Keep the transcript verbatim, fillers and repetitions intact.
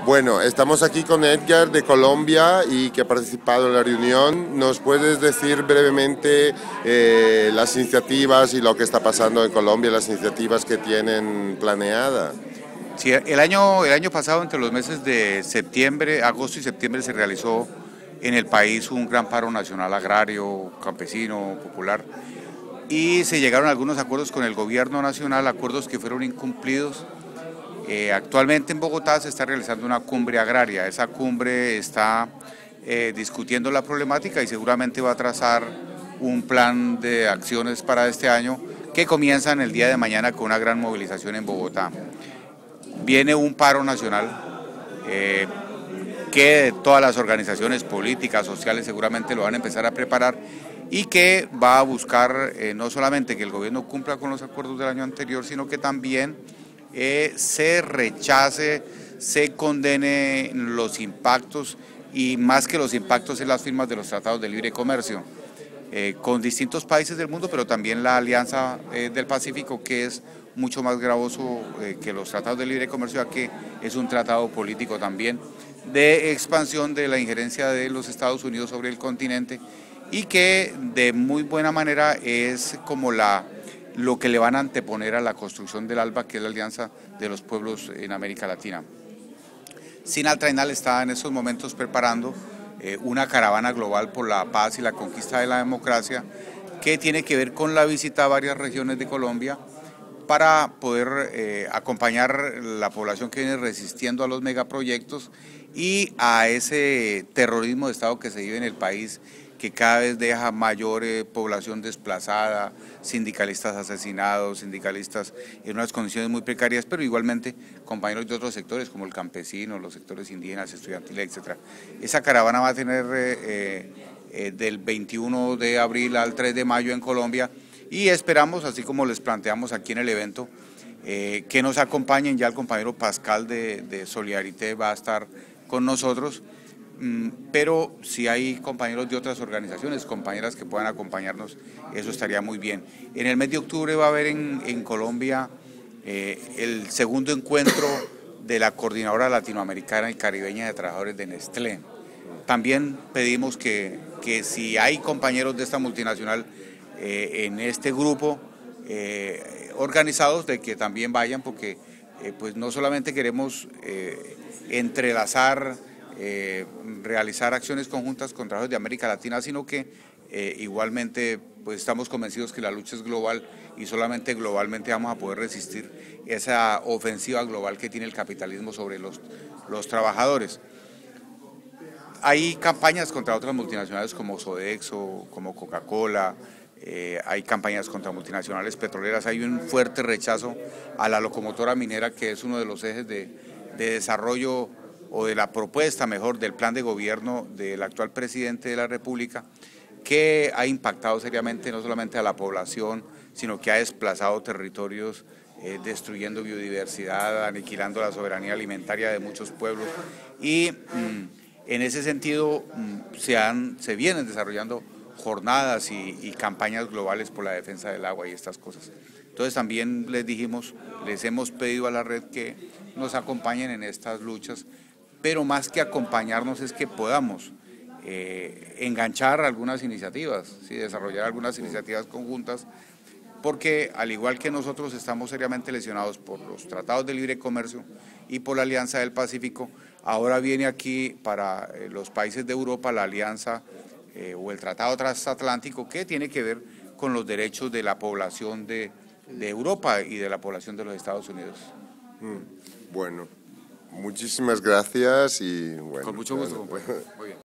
Bueno, estamos aquí con Edgar de Colombia y que ha participado en la reunión. ¿Nos puedes decir brevemente eh, las iniciativas y lo que está pasando en Colombia, las iniciativas que tienen planeadas? Sí, el año, el año pasado, entre los meses de septiembre, agosto y septiembre, se realizó en el país un gran paro nacional agrario, campesino, popular, y se llegaron a algunos acuerdos con el gobierno nacional, acuerdos que fueron incumplidos. Eh, actualmente en Bogotá se está realizando una cumbre agraria. Esa cumbre está eh, discutiendo la problemática y seguramente va a trazar un plan de acciones para este año que comienza en el día de mañana con una gran movilización en Bogotá. Viene un paro nacional eh, que todas las organizaciones políticas, sociales seguramente lo van a empezar a preparar y que va a buscar eh, no solamente que el gobierno cumpla con los acuerdos del año anterior, sino que también Eh, se rechace, se condene los impactos y más que los impactos en las firmas de los tratados de libre comercio eh, con distintos países del mundo, pero también la Alianza eh, del Pacífico, que es mucho más gravoso eh, que los tratados de libre comercio, ya que es un tratado político también de expansión de la injerencia de los Estados Unidos sobre el continente y que de muy buena manera es como la lo que le van a anteponer a la construcción del ALBA, que es la Alianza de los Pueblos en América Latina. Sinal Trainal está en estos momentos preparando eh, una caravana global por la paz y la conquista de la democracia, que tiene que ver con la visita a varias regiones de Colombia para poder eh, acompañar la población que viene resistiendo a los megaproyectos y a ese terrorismo de Estado que se vive en el país, que cada vez deja mayor eh, población desplazada, sindicalistas asesinados, sindicalistas en unas condiciones muy precarias, pero igualmente compañeros de otros sectores como el campesino, los sectores indígenas, estudiantiles, etcétera. Esa caravana va a tener eh, eh, del veintiuno de abril al tres de mayo en Colombia y esperamos, así como les planteamos aquí en el evento, eh, que nos acompañen. Ya el compañero Pascal de, de Solidarité va a estar con nosotros. Pero si hay compañeros de otras organizaciones, compañeras que puedan acompañarnos, eso estaría muy bien. En el mes de octubre va a haber en, en Colombia eh, el segundo encuentro de la Coordinadora Latinoamericana y Caribeña de Trabajadores de Nestlé. También pedimos que, que si hay compañeros de esta multinacional eh, en este grupo eh, organizados, de que también vayan, porque eh, pues no solamente queremos eh, entrelazar, Eh, realizar acciones conjuntas con trabajadores de América Latina, sino que eh, igualmente pues estamos convencidos que la lucha es global y solamente globalmente vamos a poder resistir esa ofensiva global que tiene el capitalismo sobre los, los trabajadores. Hay campañas contra otras multinacionales como Sodexo, como Coca-Cola, eh, hay campañas contra multinacionales petroleras, hay un fuerte rechazo a la locomotora minera, que es uno de los ejes de, de desarrollo o de la propuesta, mejor, del plan de gobierno del actual presidente de la República, que ha impactado seriamente no solamente a la población, sino que ha desplazado territorios, eh, destruyendo biodiversidad, aniquilando la soberanía alimentaria de muchos pueblos. Y mmm, en ese sentido mmm, se, han, se vienen desarrollando jornadas y, y campañas globales por la defensa del agua y estas cosas. Entonces también les dijimos, les hemos pedido a la red que nos acompañen en estas luchas, pero más que acompañarnos es que podamos eh, enganchar algunas iniciativas, ¿sí? Desarrollar algunas iniciativas conjuntas, porque al igual que nosotros estamos seriamente lesionados por los tratados de libre comercio y por la Alianza del Pacífico, ahora viene aquí para eh, los países de Europa la Alianza eh, o el Tratado Transatlántico, que tiene que ver con los derechos de la población de, de Europa y de la población de los Estados Unidos. Mm, bueno. Muchísimas gracias y bueno. Con mucho gusto, compañero. Muy bien.